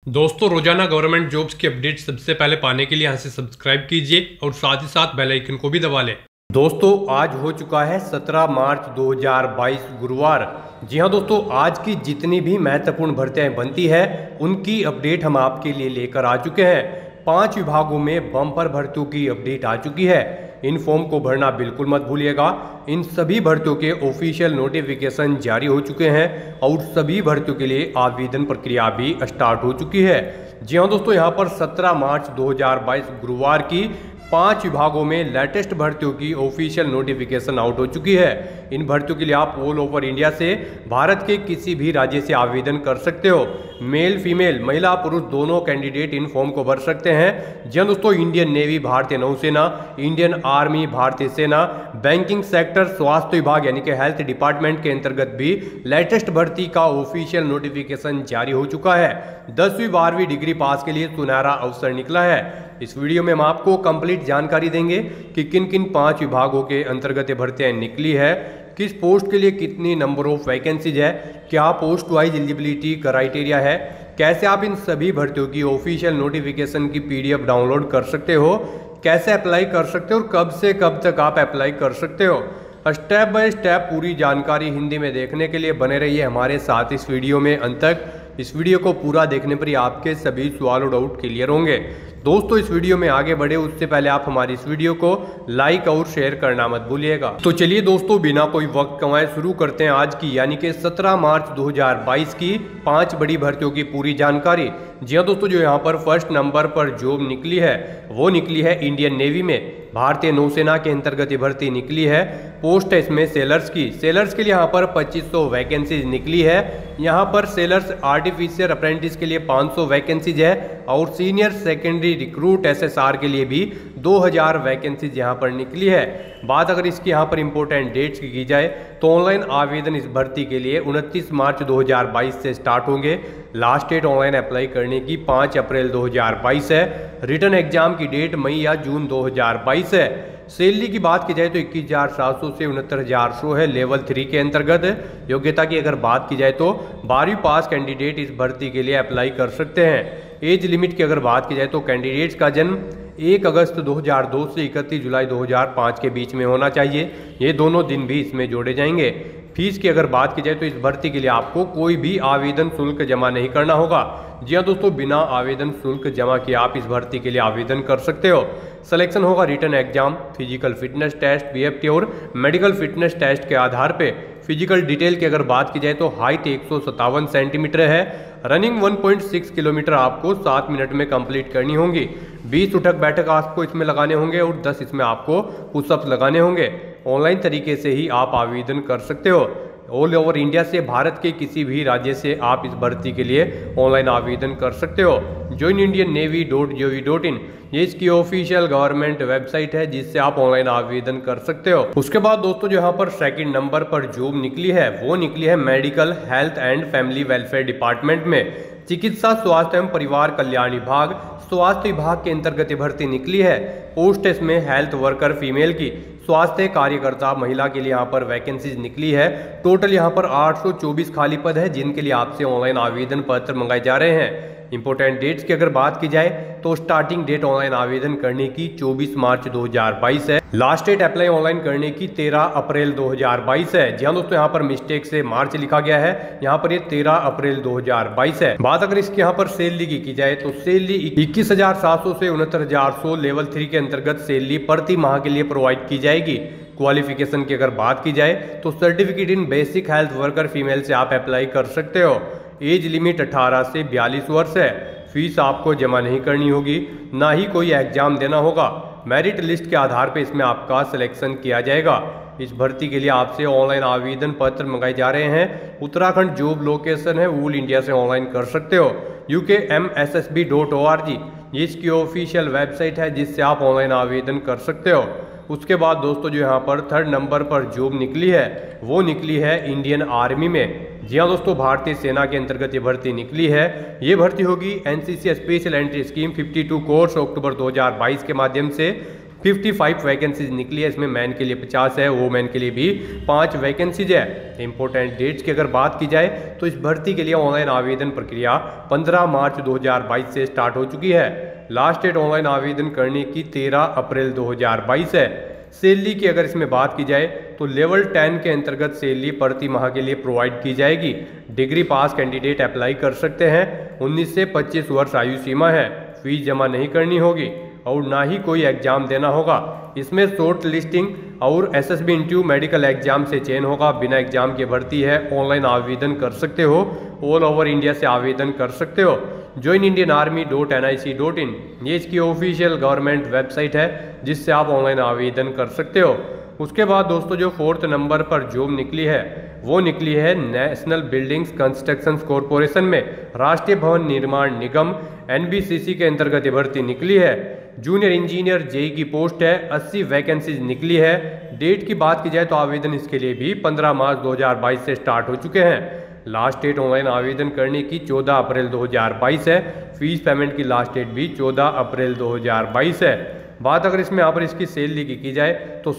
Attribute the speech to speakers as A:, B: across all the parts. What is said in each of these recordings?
A: दोस्तों रोजाना government jobs की अपडेट सबसे पहले पाने के लिए यहाँ से सब्सक्राइब कीजिए और साथ ही साथ बेल आइकन को भी दबा लें।
B: दोस्तों आज हो चुका है 17 मार्च 2022 गुरुवार। जी हाँ दोस्तों, आज की जितनी भी महत्वपूर्ण भर्तियां बनती है उनकी अपडेट हम आपके लिए लेकर आ चुके हैं। 5 विभागों में बम्पर भर्तियों की अपडेट आ चुकी है। इन फॉर्म को भरना बिल्कुल मत भूलिएगा। इन सभी भर्तियों के ऑफिशियल नोटिफिकेशन जारी हो चुके हैं और सभी भर्तियों के लिए आवेदन प्रक्रिया भी स्टार्ट हो चुकी है। जी हाँ दोस्तों, यहाँ पर 17 मार्च 2022 गुरुवार की 5 विभागों में लेटेस्ट भर्तियों की ऑफिशियल नोटिफिकेशन आउट हो चुकी है। इन भर्तियों के लिए आप ऑल ओवर इंडिया से भारत के किसी भी राज्य से आवेदन कर सकते हो। मेल फीमेल महिला पुरुष दोनों कैंडिडेट इन फॉर्म को भर सकते हैं। जी दोस्तों, इंडियन नेवी भारतीय नौसेना, इंडियन आर्मी भारतीय सेना, बैंकिंग सेक्टर, स्वास्थ्य विभाग यानी कि हेल्थ डिपार्टमेंट के अंतर्गत भी लेटेस्ट भर्ती का ऑफिशियल नोटिफिकेशन जारी हो चुका है। 10वीं 12वीं डिग्री पास के लिए सुनहरा अवसर निकला है। इस वीडियो में हम आपको कंप्लीट जानकारी देंगे कि किन किन 5 विभागों के अंतर्गत भर्तियां निकली है, किस पोस्ट के लिए कितनी नंबर ऑफ वैकेंसीज है, क्या पोस्ट वाइज एलिजिबिलिटी क्राइटेरिया है, कैसे आप इन सभी भर्तियों की ऑफिशियल नोटिफिकेशन की PDF डाउनलोड कर सकते हो, कैसे अप्लाई कर सकते हो और कब से कब तक आप अप्लाई कर सकते हो। स्टेप बाय स्टेप पूरी जानकारी हिंदी में देखने के लिए बने रहिए हमारे साथ इस वीडियो में अंत तक। इस वीडियो को पूरा देखने पर ही आपके सभी सवाल और डाउट क्लियर होंगे। दोस्तों इस वीडियो में आगे बढ़े उससे पहले आप हमारी इस वीडियो को लाइक और शेयर करना मत भूलिएगा। तो चलिए दोस्तों, बिना कोई वक्त गंवाए शुरू करते हैं आज की यानी कि 17 मार्च 2022 की 5 बड़ी भर्तियों की पूरी जानकारी। जी हाँ दोस्तों, जो यहाँ पर फर्स्ट नंबर पर जॉब निकली है वो निकली है इंडियन नेवी में, भारतीय नौसेना के अंतर्गत भर्ती निकली है। पोस्ट है इसमें सेलर्स की। सेलर्स के लिए यहाँ पर 2500 वैकेंसीज निकली है। यहाँ पर सेलर्स आर्टिफिशियल अप्रेंटिस के लिए 500 वैकेंसीज है और सीनियर सेकेंडरी रिक्रूट SSR के लिए भी 2000 वैकेंसीज यहाँ पर निकली है। बात अगर इसकी यहाँ पर इंपॉर्टेंट डेट्स की जाए तो ऑनलाइन आवेदन इस भर्ती के लिए 29 मार्च 2022 से स्टार्ट होंगे। लास्ट डेट ऑनलाइन अप्लाई करने की 5 अप्रैल 2022 है। रिटर्न एग्जाम की डेट मई या जून 2022 है। सैलरी की बात की जाए तो 21,700 से 69,100 है लेवल 3 के अंतर्गत। योग्यता की अगर बात की जाए तो 12वीं पास कैंडिडेट इस भर्ती के लिए अप्लाई कर सकते हैं। एज लिमिट की अगर बात की जाए तो कैंडिडेट्स का जन्म 1 अगस्त 2002 से 31 जुलाई 2005 के बीच में होना चाहिए। ये दोनों दिन भी इसमें जोड़े जाएंगे। फीस की अगर बात की जाए तो इस भर्ती के लिए आपको कोई भी आवेदन शुल्क जमा नहीं करना होगा। जी हाँ दोस्तों, बिना आवेदन शुल्क जमा किए आप इस भर्ती के लिए आवेदन कर सकते हो। सिलेक्शन होगा written exam, physical fitness test, BFT और मेडिकल फिटनेस टेस्ट के आधार पे। फिजिकल डिटेल की अगर बात की जाए तो हाइट 157 सेंटीमीटर है। रनिंग 1.6 किलोमीटर आपको 7 मिनट में कंप्लीट करनी होगी। 20 उठक बैठक आपको इसमें लगाने होंगे और 10 इसमें आपको पुशअप्स लगाने होंगे। ऑनलाइन तरीके से ही आप आवेदन कर सकते हो। ऑल ओवर इंडिया से भारत के किसी भी राज्य से आप इस भर्ती के लिए ऑनलाइन आवेदन कर सकते हो। joinindiannavy.gov.in ये इसकी ऑफिशियल गवर्नमेंट वेबसाइट है जिससे आप ऑनलाइन आवेदन कर सकते हो। उसके बाद दोस्तों जो यहाँ पर सेकंड नंबर पर जॉब निकली है वो निकली है medical health and family welfare department में। चिकित्सा स्वास्थ्य एवं परिवार कल्याण विभाग, स्वास्थ्य विभाग के अंतर्गत भर्ती निकली है। पोस्ट इसमें हेल्थ वर्कर फीमेल की, स्वास्थ्य कार्यकर्ता महिला के लिए यहाँ पर वैकेंसीज निकली है। टोटल यहाँ पर 824 खाली पद है जिनके लिए आपसे ऑनलाइन आवेदन पत्र मंगाए जा रहे हैं। इंपॉर्टेंट डेट्स की अगर बात की जाए तो स्टार्टिंग डेट ऑनलाइन आवेदन करने की 24 मार्च 2022 है। लास्ट डेट अप्लाई ऑनलाइन करने की 13 अप्रैल 2022 है। जी हाँ दोस्तों, यहाँ पर मिस्टेक से मार्च लिखा गया है, यहाँ पर ये 13 अप्रैल 2022 है। बात अगर इसकी यहाँ पर सैलरी की जाए तो सैलरी 21,700 से 69,100 लेवल 3 के अंतर्गत सैलरी प्रति माह के लिए प्रोवाइड की जाएगी। क्वालिफिकेशन की अगर बात की जाए तो certificate in basic health worker female से आप अप्लाई कर सकते हो। एज लिमिट 18 से 42 वर्ष है। फीस आपको जमा नहीं करनी होगी, ना ही कोई एग्जाम देना होगा। मेरिट लिस्ट के आधार पर इसमें आपका सिलेक्शन किया जाएगा। इस भर्ती के लिए आपसे ऑनलाइन आवेदन पत्र मंगाए जा रहे हैं। उत्तराखंड जॉब लोकेशन है ऑल इंडिया से ऑनलाइन कर सकते हो। ukmssb.org ये इसकी ऑफिशियल वेबसाइट है जिससे आप ऑनलाइन आवेदन कर सकते हो। उसके बाद दोस्तों जो यहाँ पर थर्ड नंबर पर जॉब निकली है वो निकली है इंडियन आर्मी में। जी हाँ दोस्तों, भारतीय सेना के अंतर्गत ये भर्ती निकली है। ये भर्ती होगी NCC special entry scheme 52 course अक्टूबर 2022 के माध्यम से। 55 वैकेंसीज निकली है। इसमें मैन के लिए 50 है, वोमेन के लिए भी 5 वैकेंसीज है। इंपॉर्टेंट डेट्स की अगर बात की जाए तो इस भर्ती के लिए ऑनलाइन आवेदन प्रक्रिया 15 मार्च 2022 से स्टार्ट हो चुकी है। लास्ट डेट ऑनलाइन आवेदन करने की 13 अप्रैल 2022 है। सैलरी की अगर इसमें बात की जाए तो लेवल 10 के अंतर्गत सैलरी प्रति माह के लिए प्रोवाइड की जाएगी। डिग्री पास कैंडिडेट अप्लाई कर सकते हैं। 19 से 25 वर्ष आयु सीमा है। फीस जमा नहीं करनी होगी और ना ही कोई एग्जाम देना होगा। इसमें शॉर्ट लिस्टिंग और एसएसबी इंटरव्यू मेडिकल एग्जाम से चयन होगा। बिना एग्जाम के भर्ती है। ऑनलाइन आवेदन कर सकते हो। ऑल ओवर इंडिया से आवेदन कर सकते हो। joinindianarmy.nic.in ये इसकी ऑफिशियल गवर्नमेंट वेबसाइट है जिससे आप ऑनलाइन आवेदन कर सकते हो। उसके बाद दोस्तों जो 4th नंबर पर जॉब निकली है वो निकली है नेशनल बिल्डिंग्स कंस्ट्रक्शन कॉरपोरेशन में। राष्ट्रीय भवन निर्माण निगम NBCC के अंतर्गत ये भर्ती निकली है। जूनियर इंजीनियर जेई की पोस्ट है। 80 वैकेंसीज निकली है। डेट की बात की जाए तो आवेदन इसके लिए भी 15 मार्च 2022 से स्टार्ट हो चुके हैं। लास्ट डेट ऑनलाइन आवेदन करने की 14 अप्रैल 2022 है। फीस पेमेंट की लास्ट डेट भी 14 अप्रैल 2022 है। बात अगर इसमें यहाँ पर इसकी सैलरी की जाए तो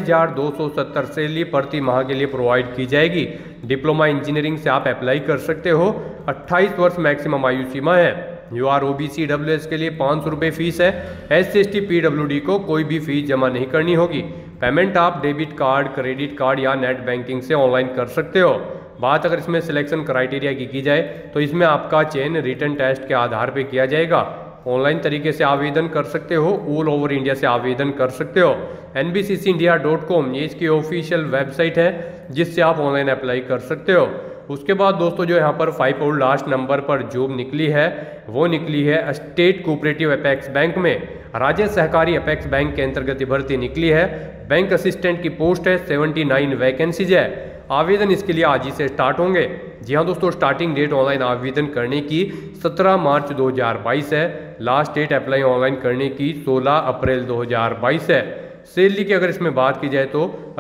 B: 27,270 सैलरी प्रति माह के लिए प्रोवाइड की जाएगी। डिप्लोमा इंजीनियरिंग से आप अप्लाई कर सकते हो। 28 वर्ष मैक्सिमम आयु सीमा है। UR OBC WS के लिए 500 रुपये फीस है। SC/ST PWD को कोई भी फीस जमा नहीं करनी होगी। पेमेंट आप डेबिट कार्ड, क्रेडिट कार्ड या नेट बैंकिंग से ऑनलाइन कर सकते हो। बात अगर इसमें सिलेक्शन क्राइटेरिया की जाए तो इसमें आपका चयन रिटन टेस्ट के आधार पर किया जाएगा। ऑनलाइन तरीके से आवेदन कर सकते हो। ऑल ओवर इंडिया से आवेदन कर सकते हो। NBCCindia.com ये इसकी ऑफिशियल वेबसाइट है जिससे आप ऑनलाइन अप्लाई कर सकते हो। उसके बाद दोस्तों जो यहाँ पर 5 और लास्ट नंबर पर जॉब निकली है वो निकली है स्टेट कोऑपरेटिव अपेक्स बैंक में। राज्य सहकारी अपेक्स बैंक के अंतर्गत ये भर्ती निकली है। बैंक असिस्टेंट की पोस्ट है। 79 वैकेंसीज है। आवेदन इसके लिए आज ही से स्टार्ट होंगे। जी हाँ दोस्तों, स्टार्टिंग डेट ऑनलाइन आवेदन करने की 17 मार्च 2022 है। लास्ट डेट अप्लाई ऑनलाइन करने की 16 अप्रैल 2022 है। सैलरी की अगर इसमें बात की जाए तो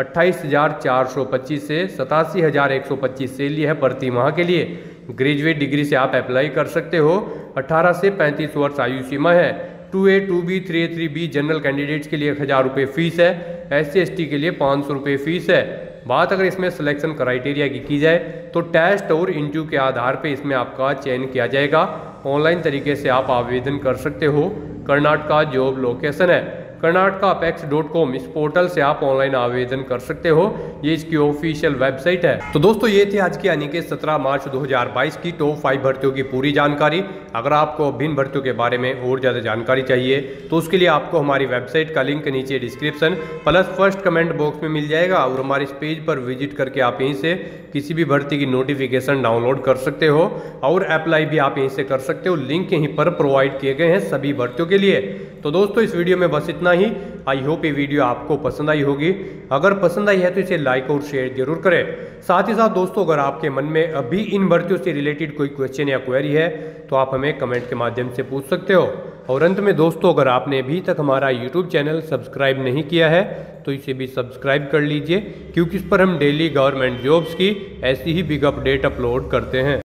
B: 28,425 से 87,125 सैलरी है प्रति माह के लिए। ग्रेजुएट डिग्री से आप अप्लाई कर सकते हो। 18 से 35 वर्ष आयु सीमा है। 2A 2B 3A 3B general candidates के लिए 1,000 रुपये फीस है। SC/ST के लिए 500 रुपये फीस है। बात अगर इसमें सिलेक्शन क्राइटेरिया की जाए तो टेस्ट और इंटरव्यू के आधार पे इसमें आपका चयन किया जाएगा। ऑनलाइन तरीके से आप आवेदन कर सकते हो। कर्नाटका जॉब लोकेशन है karnatakapex.com इस पोर्टल से आप ऑनलाइन आवेदन कर सकते हो। ये इसकी ऑफिशियल वेबसाइट है। तो दोस्तों ये थी आज की यानी कि 17 मार्च 2022 की टॉप 5 भर्तियों की पूरी जानकारी। अगर आपको भिन्न भर्तियों के बारे में और ज़्यादा जानकारी चाहिए तो उसके लिए आपको हमारी वेबसाइट का लिंक नीचे description plus first comment box में मिल जाएगा और हमारे इस पेज पर विजिट करके आप यहीं से किसी भी भर्ती की नोटिफिकेशन डाउनलोड कर सकते हो और अप्लाई भी आप यहीं से कर सकते हो। लिंक यहीं पर प्रोवाइड किए गए हैं सभी भर्तियों के लिए। तो दोस्तों इस वीडियो में बस इतना ही। आई होप ये वीडियो आपको पसंद आई होगी। अगर पसंद आई है तो इसे लाइक और शेयर जरूर करें। साथ ही साथ दोस्तों अगर आपके मन में अभी इन भर्तियों से रिलेटेड कोई क्वेश्चन या क्वेरी है तो आप हमें कमेंट के माध्यम से पूछ सकते हो। और अंत में दोस्तों अगर आपने अभी तक हमारा YouTube चैनल सब्सक्राइब नहीं किया है तो इसे भी सब्सक्राइब कर लीजिए, क्योंकि इस पर हम डेली गवर्नमेंट जॉब्स की ऐसी ही बिग अपडेट अपलोड करते हैं।